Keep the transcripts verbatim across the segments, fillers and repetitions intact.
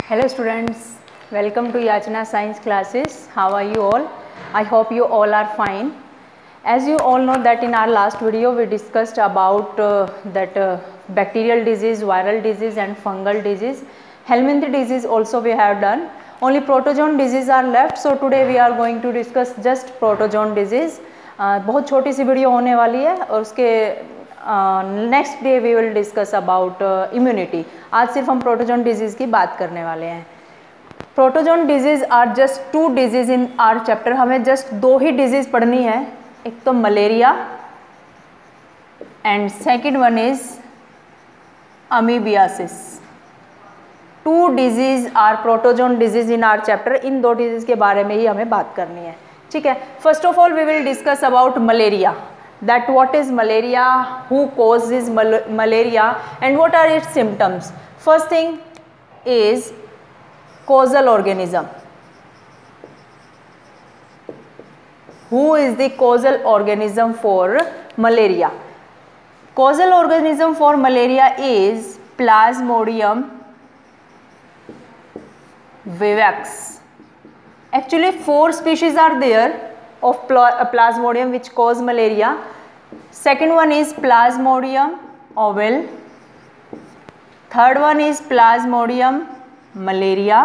Hello students, welcome to Yachna Science classes. How are you all? I hope you all are fine. As you all know that in our last video we discussed about uh, that uh, bacterial disease, viral disease and fungal disease. Helminth disease also we have done. Only protozoan disease are left. So today we are going to discuss just protozoan disease. uh, बहुत छोटी सी video होने वाली है और उसके next day we will discuss about immunity. आज सिर्फ हम प्रोटोजोन डिजीज़ की बात करने वाले हैं. Protozoan disease are just two disease in our chapter. हमें जस्ट दो ही डिजीज़ पढ़नी है, एक तो malaria and second one is amoebiasis. Two disease are protozoan disease in our chapter. इन दो डिजीज़ के बारे में ही हमें बात करनी है. ठीक है. First of all we will discuss about malaria. That what is malaria, who causes mal malaria and what are its symptoms. First thing is causal organism. Who is the causal organism for malaria? Causal organism for malaria is Plasmodium vivax. Actually four species are there of Plasmodium which cause malaria. Second one is Plasmodium ovale. Third one is Plasmodium malaria.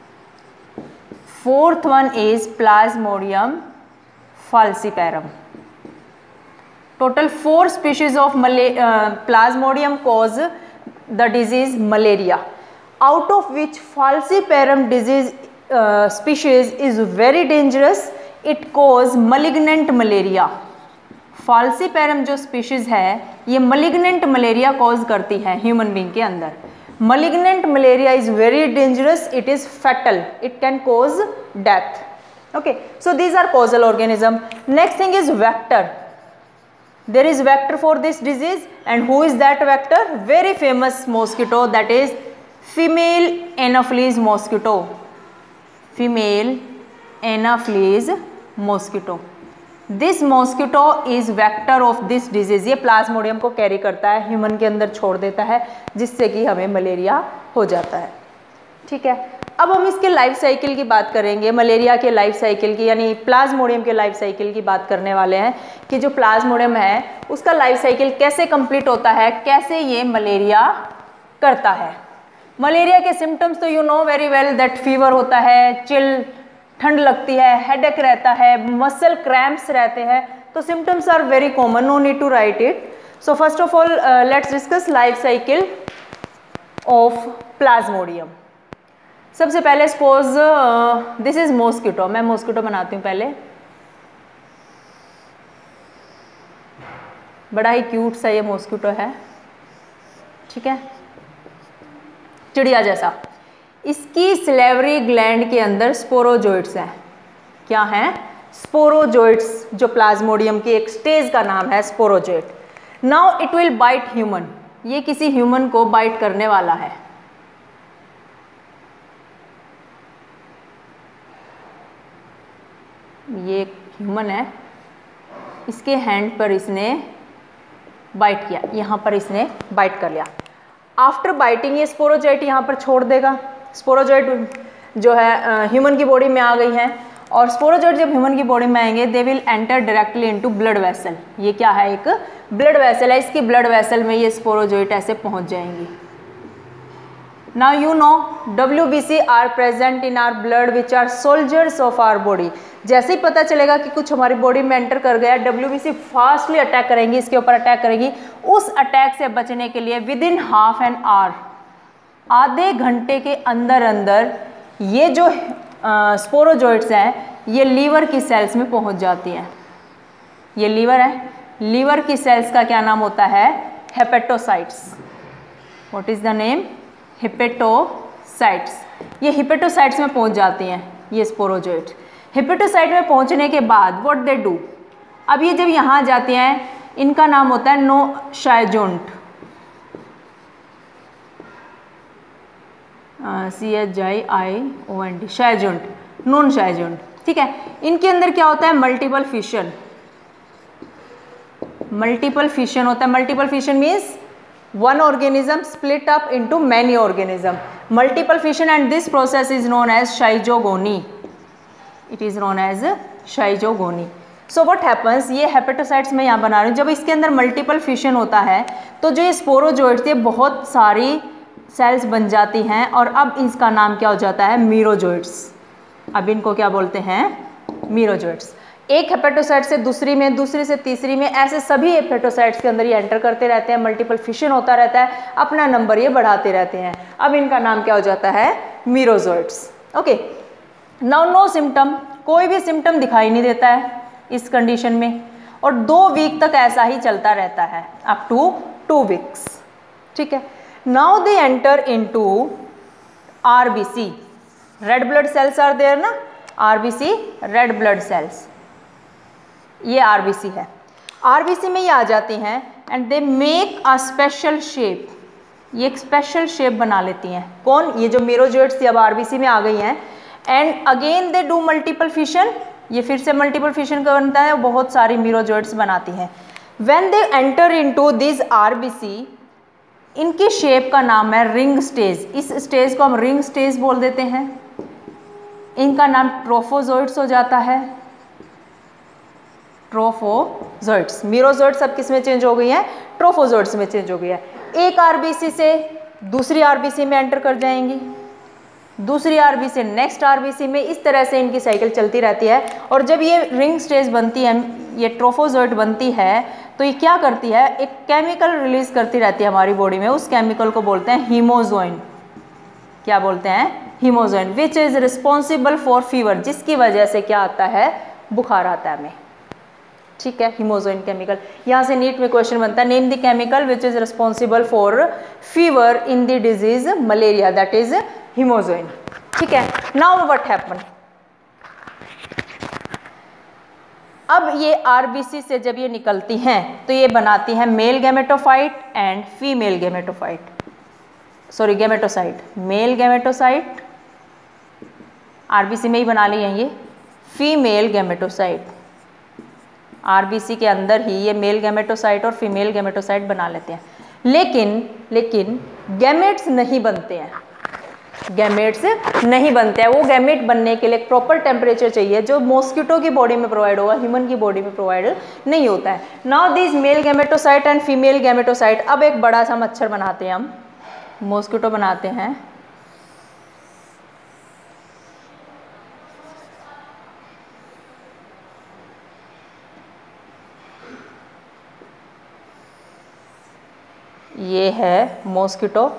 Fourth one is Plasmodium falciparum. Total four species of uh, Plasmodium cause the disease malaria, out of which falciparum disease uh, species is very dangerous. It cause malignant malaria. Falciparum जो species है ये malignant malaria cause करती है human being के अंदर. Malignant malaria is very dangerous. It is fatal. It can cause death. Okay, so these are causal organism. Next thing is vector. There is vector for this disease and who is that vector? Very famous mosquito, that is female anopheles mosquito. Female anopheles mosquito. This mosquito is vector of this disease. ये plasmodium को carry करता है, human के अंदर छोड़ देता है, जिससे कि हमें मलेरिया हो जाता है. ठीक है. अब हम इसके लाइफ साइकिल की बात करेंगे, मलेरिया के लाइफ साइकिल की, यानी प्लाज्मोडियम के लाइफ साइकिल की बात करने वाले हैं कि जो प्लाज्मोडियम है उसका लाइफ साइकिल कैसे कंप्लीट होता है, कैसे ये मलेरिया करता है. मलेरिया के सिम्टम्स तो you know very well that fever होता है, चिल, ठंड लगती है, हेडेक रहता है, मसल क्रैम्प्स रहते हैं. तो symptoms are very common, no need to write it. So first of all let's discuss life cycle of plasmodium. सबसे पहले सपोज दिस इज मॉस्किटो. मैं मॉस्किटो बनाती हूँ पहले. बड़ा ही क्यूट सा ये मॉस्किटो है. ठीक है, चिड़िया जैसा. इसकी सिलेवरी ग्लैंड के अंदर स्पोरोजोइट्स हैं. क्या हैं? स्पोरोजोइट्स, जो प्लाज्मोडियम की एक स्टेज का नाम है sporozoite. Now it will bite human. ये किसी ह्यूमन को बाइट करने वाला है. ये एक ह्यूमन है, इसके हैंड पर इसने बाइट किया, यहाँ पर इसने बाइट कर लिया. आफ्टर बाइटिंग ये स्पोरोजोइट यहाँ पर छोड़ देगा. स्पोरोजोइट जो है ह्यूमन की बॉडी में आ गई हैं, और स्पोरोजोइट जब ह्यूमन की बॉडी में आएंगे they will enter directly into blood vessel. ये क्या है? एक ब्लड वेसल है. इसकी ब्लड वेसल में ये स्पोरोजोइट ऐसे पहुंच जाएंगी. Now you know W B C are present in our blood which are soldiers of our body. जैसे ही पता चलेगा कि कुछ हमारी बॉडी में एंटर कर गया, W B C fastly attack करेंगी, इसके ऊपर अटैक करेंगी. उस अटैक से बचने के लिए within half an hour, आधे घंटे के अंदर अंदर ये जो स्पोरोजोइट्स हैं ये लीवर की सेल्स में पहुंच जाती हैं. ये लीवर है. लीवर की सेल्स का क्या नाम होता है? Hepatocytes. What is the name? Hepatocytes. ये हेपेटोसाइट्स में पहुंच जाती हैं ये स्पोरोजोइट. हेपेटोसाइट में पहुंचने के बाद व्हाट दे डू, अब ये जब यहाँ जाती हैं इनका नाम होता है no schizont. C H I I O N T, schizont, non schizont. ठीक है. इनके अंदर क्या होता है? Multiple fission. मल्टीपल फिशन होता है. Multiple fission means one organism split up into many organism. Multiple fission and this process is known as schizogony, it is known as schizogony. So what happens, ये hepatocytes में यहाँ बना रही हूँ, जब इसके अंदर मल्टीपल फिशन होता है तो जो ये स्पोरोजोइट्स थे बहुत सारी सेल्स बन जाती हैं और अब इसका नाम क्या हो जाता है, मीरोजोइट्स। अब इनको क्या बोलते हैं, मीरोजोइट्स। एक हेपेटोसाइट से दूसरी में, दूसरी से तीसरी में, ऐसे सभी हेपेटोसाइट्स के अंदर ये एंटर करते रहते हैं, मल्टीपल फिशन होता रहता है, अपना नंबर ये बढ़ाते रहते हैं। अब इनका नाम क्या हो जाता है, merozoites. Okay, now no symptom, कोई भी सिम्टम दिखाई नहीं देता है इस कंडीशन में, और दो वीक तक ऐसा ही चलता रहता है, अप टू टू वीक्स। ठीक है, now they enter into RBC, red blood cells are there ना, आरबीसी रेड ब्लड सेल्स, ये आरबीसी है। आरबीसी में ये आ जाती हैं and they make a special shape, ये एक स्पेशल शेप बना लेती हैं। कौन, ये जो मीरोजोइट्स थी अब आरबीसी में आ गई हैं, and again they do multiple fission, ये फिर से मल्टीपल फिशन का बनता है, बहुत सारी मीरोजोइट्स बनाती हैं। When they enter into this RBC, इनकी शेप का नाम है रिंग स्टेज, इस स्टेज को हम रिंग स्टेज बोल देते हैं। इनका नाम ट्रोफोजोइट्स हो जाता है, ट्रोफोजोइट्स। मीरोजोइट्स अब किस में चेंज हो गई है, ट्रोफोजोइट्स में चेंज हो गई है। एक आरबीसी से दूसरी आरबीसी में एंटर कर जाएंगी, दूसरी आरबीसी से नेक्स्ट आरबीसी में, इस तरह से इनकी साइकिल चलती रहती है। और जब ये रिंग स्टेज बनती है, ये ट्रोफोजोइट बनती है, तो ये क्या करती है, एक केमिकल रिलीज करती रहती है हमारी बॉडी में, उस केमिकल को बोलते हैं हीमोजोइन। क्या बोलते हैं, hemozoin, which is responsible for fever, जिसकी वजह से क्या आता है, बुखार आता है हमें। ठीक है, हीमोजोइन केमिकल। यहाँ से नीट में क्वेश्चन बनता है, name the chemical which is responsible for fever in the disease malaria, that is hemozoin. ठीक है, नाउ व्हाट हैपन, अब ये आरबीसी से जब ये निकलती हैं तो ये बनाती हैं male gametophyte and female gametophyte, sorry gametocyte, male gametocyte RBC में ही बना ली हैं ये, फीमेल गैमेटोसाइट आरबीसी के अंदर ही ये मेल गैमेटोसाइट और फीमेल गैमेटोसाइट बना लेते हैं। लेकिन लेकिन गैमेट्स नहीं बनते हैं, गैमेट्स नहीं बनते हैं। वो गैमेट बनने के लिए एक प्रॉपर टेम्परेचर चाहिए जो मॉस्किटो की बॉडी में प्रोवाइड होगा, ह्यूमन की बॉडी में प्रोवाइड नहीं होता है। Now this male gametocyte and female gametocyte, अब एक बड़ा सा मच्छर बनाते हैं हम, मॉस्किटो बनाते हैं। ये है मॉस्किटो,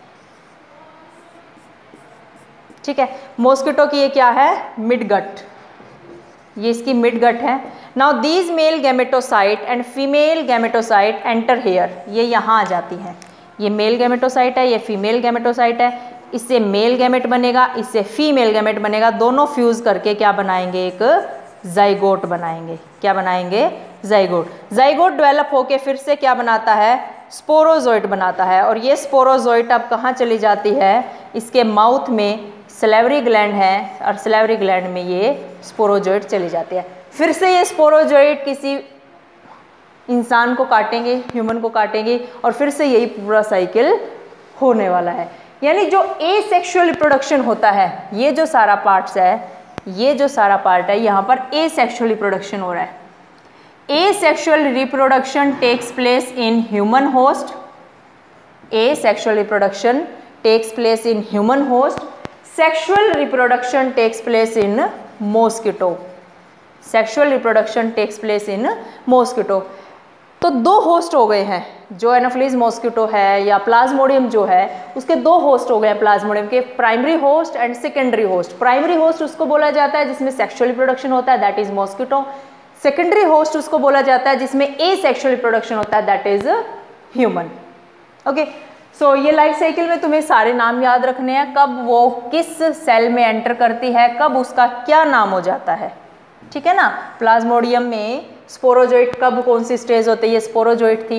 ठीक है। मॉस्किटो की ये क्या है, मिडगट, ये इसकी मिडगट है। Now these male gametocyte and female gametocyte enter here, ये यहाँ आ जाती हैं। ये मेल गैमेटोसाइट है, ये फीमेल गैमेटोसाइट है, इससे मेल गैमेट बनेगा, इससे फीमेल गैमेट बनेगा, दोनों फ्यूज करके क्या बनाएंगे, एक जाइगोट बनाएंगे। क्या बनाएंगे, जाइगोट। जाइगोट डेवलप होके फिर से क्या बनाता है, स्पोरोजोइट बनाता है। और ये स्पोरोजोइट अब कहाँ चली जाती है, इसके माउथ में सलेवरी ग्लैंड है और सलेवरी ग्लैंड में ये स्पोरोजोइट चली जाती है। फिर से ये स्पोरोजोइट किसी इंसान को काटेंगे, ह्यूमन को काटेंगे, और फिर से यही पूरा साइकिल होने वाला है। यानी जो एसेक्सुअल रिप्रोडक्शन होता है, ये जो सारा पार्ट्स है, ये जो सारा पार्ट है, यहाँ पर एसेक्सुअल रिप्रोडक्शन हो रहा है। Asexual reproduction takes place in human host, asexual reproduction takes place in human host, sexual reproduction takes place in mosquito, sexual reproduction takes place in mosquito. तो दो होस्ट हो गए हैं, जो एनोफिलीज मॉस्किटो है या प्लाज्मोडियम जो है, उसके दो होस्ट हो गए हैं प्लाज्मोडियम के, primary host and secondary host. Primary host उसको बोला जाता है जिसमें सेक्सुअल रिप्रोडक्शन होता है, that is mosquito. Secondary host उसको बोला जाता है जिसमें एसेक्सुअल रिप्रोडक्शन होता है, that is human. Okay, so ये लाइफ साइकिल में तुम्हें सारे नाम याद रखने हैं, कब वो किस सेल में एंटर करती है, कब उसका क्या नाम हो जाता है, ठीक है ना। प्लाज्मोडियम में स्पोरोजोइट कब कौन सी स्टेज होती है, ये स्पोरोजोइट थी,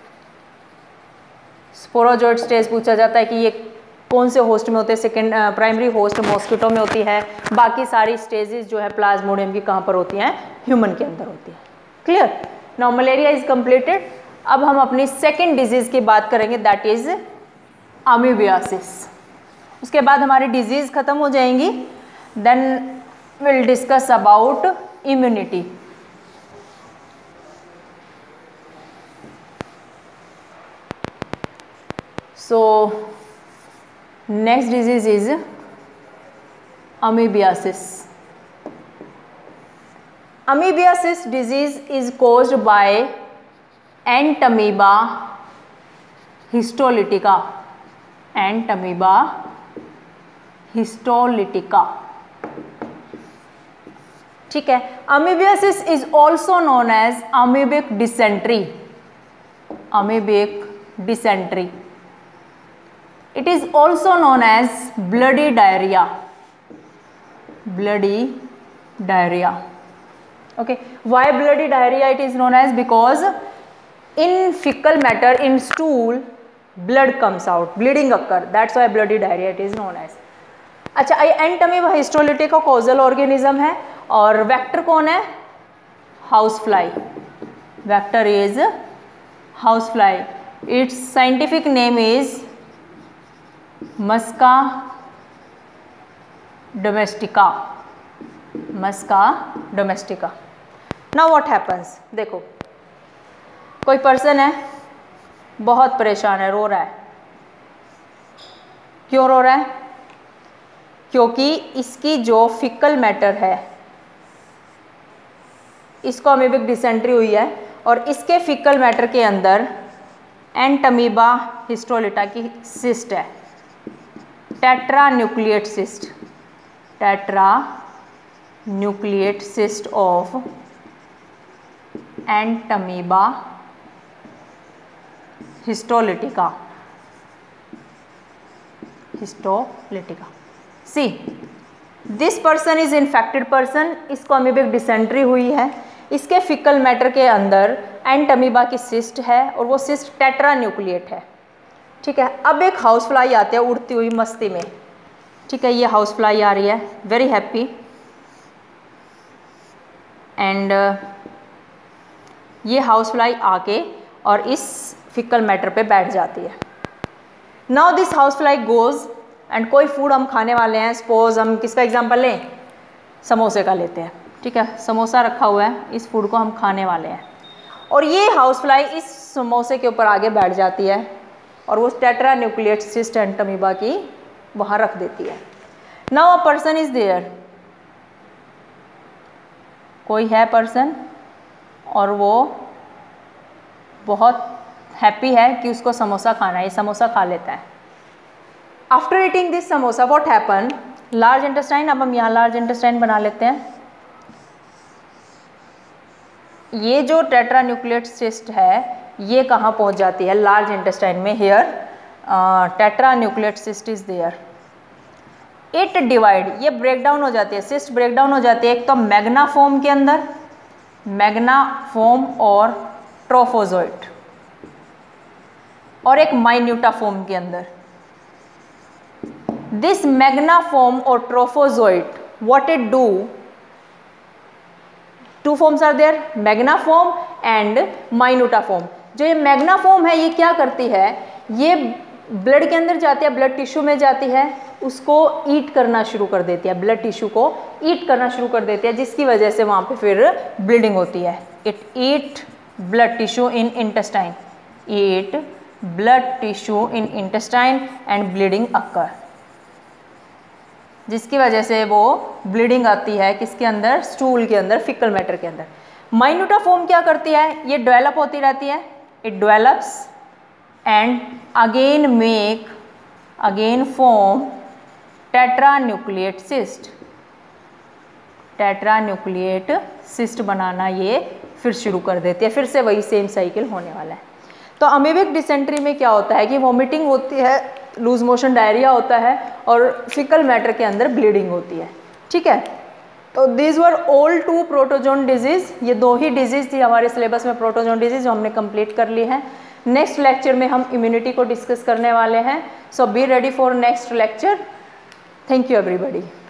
स्पोरोजोइट स्टेज पूछा जाता है कि ये कौन से होस्ट में होते हैं, सेकेंड प्राइमरी होस्ट मॉस्किटो में होती है, बाकी सारी स्टेजेस जो है प्लाज्मोडियम की कहाँ पर होती हैं, ह्यूमन के अंदर होती है। Clear, now malaria is completed. अब हम अपनी सेकेंड डिजीज की बात करेंगे, दैट इज अमीबियासिस। उसके बाद हमारी डिजीज़ ख़त्म हो जाएंगी, then will discuss about immunity. So next disease is amoebiasis. Amoebiasis disease is caused by Entamoeba histolytica. Entamoeba histolytica. ठीक है। Amoebiasis is also known as amoebic dysentery. Amoebic dysentery. It is also known as bloody diarrhea. Bloody diarrhea. Okay, why bloody diarrhea it is known as? Because in fecal matter, in stool, blood comes out, bleeding occur, that's why bloody diarrhea it is known as. अच्छा, Entamoeba histolytica causal organism है और vector कौन है? House fly. Vector is house fly. Its scientific name is Musca domestica. Musca domestica. Now what happens? देखो, कोई person है, बहुत परेशान है, रो रहा है. क्यों रो रहा है? क्योंकि इसकी जो फिकल मैटर है, इसको अमीबिक डिसेंट्री हुई है और इसके फिकल मैटर के अंदर एंटमीबा हिस्टोलिटा की सिस्ट है, tetranucleate cyst. Tetranucleate cyst of Entamoeba histolytica. Histolytica. See, this person is infected person. इसको अमीबिक डिसेंट्री हुई है. इसके फिकल मैटर के अंदर एंटमीबा की सिस्ट है और वो सिस्ट टेट्रा न्यूक्लिएट है. ठीक है. अब एक हाउस फ्लाई आती है उड़ती हुई मस्ती में. ठीक है, ये हाउस फ्लाई आ रही है, वेरी हैप्पी, एंड ये हाउस फ्लाई आके और इस फिकल मैटर पे बैठ जाती है. Now this house fly goes and कोई फूड हम खाने वाले हैं, सपोज हम किसका एग्जांपल लें? समोसे का लेते हैं. ठीक है, समोसा रखा हुआ है, इस फूड को हम खाने वाले हैं और ये हाउस फ्लाई इस समोसे के ऊपर आगे बैठ जाती है और वो टेट्रा न्यूक्लिएट सिस्ट एंटमीबा की वहाँ रख देती है. Now a person is there. कोई है पर्सन और वो बहुत हैप्पी है कि उसको समोसा खाना है, ये समोसा खा लेता है. After eating this samosa what happen? Large intestine. अब हम यहाँ लार्ज इंटेस्टाइन बना लेते हैं. ये जो टेट्रा न्यूक्लिएट सिस्ट है ये कहाँ पहुँच जाती है? लार्ज इंटेस्टाइन में. Here tetranucleate cyst is there. It divide, ये ब्रेक डाउन हो जाती है, सिस्ट ब्रेक डाउन हो जाती है. एक तो मैग्ना फॉर्म के अंदर, मैग्ना फॉर्म और ट्रोफोजोइट, और एक माइन्यूटा फॉर्म के अंदर. दिस मैग्ना फॉर्म और trophozoite, what it do? Two forms are there, magna form and minuta form. जो ये मैग्ना फॉर्म है ये क्या करती है? ये ब्लड के अंदर जाती है, ब्लड टिश्यू में जाती है, उसको ईट करना शुरू कर देती है, ब्लड टिश्यू को ईट करना शुरू कर देती है, जिसकी वजह से वहाँ पे फिर ब्लीडिंग होती है. It eat blood tissue in intestine. Eat blood tissue in intestine and bleeding occur, जिसकी वजह से वो ब्लीडिंग आती है किसके अंदर? स्टूल के अंदर, फिकल मैटर के अंदर. माइन्यूटा फॉर्म क्या करती है? ये डेवलप होती रहती है. It develops and again make again form tetranucleate cyst. tetranucleate cyst बनाना ये फिर शुरू कर देती है, फिर से वही सेम साइकिल होने वाला है. तो अमीबिक डिसेंट्री में क्या होता है कि वॉमिटिंग होती है, लूज मोशन डायरिया होता है और फिकल मैटर के अंदर ब्लीडिंग होती है. ठीक है, तो these were all two protozoan disease. ये दो ही डिजीज थी हमारे सिलेबस में, प्रोटोजोन डिजीज, जो हमने कंप्लीट कर ली है. नेक्स्ट लेक्चर में हम इम्यूनिटी को डिस्कस करने वाले हैं. So be ready for next lecture. Thank you everybody.